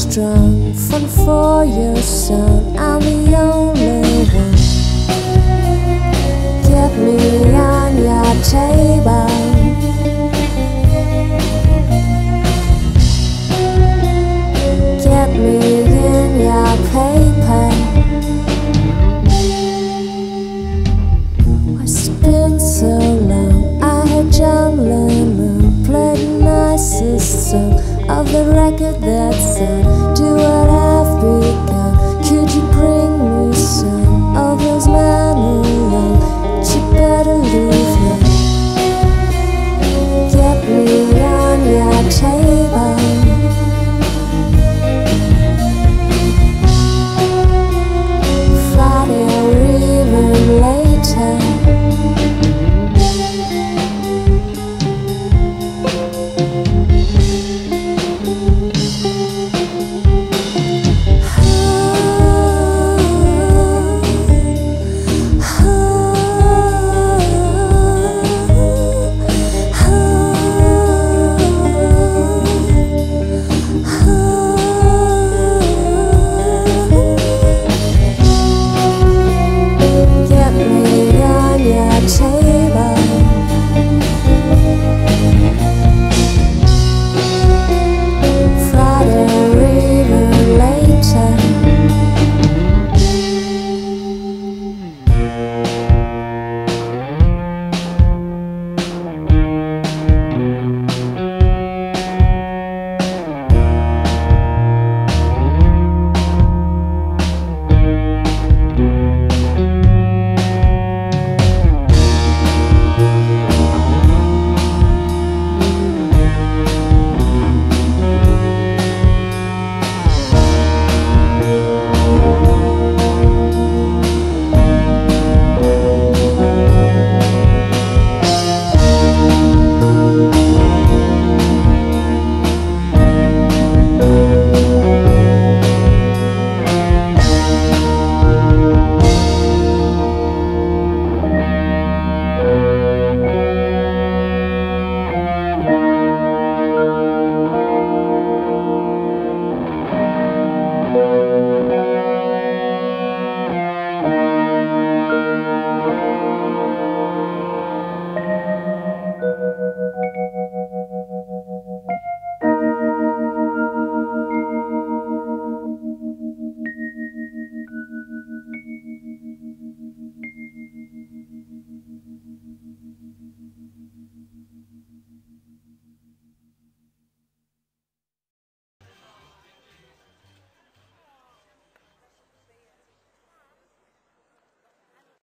strong, fun for your son. I'm the only one. Get me on your table. Get me in your paper. It's been so long. I heard John Lennon play the nicest song of the record that said, do what I've begun.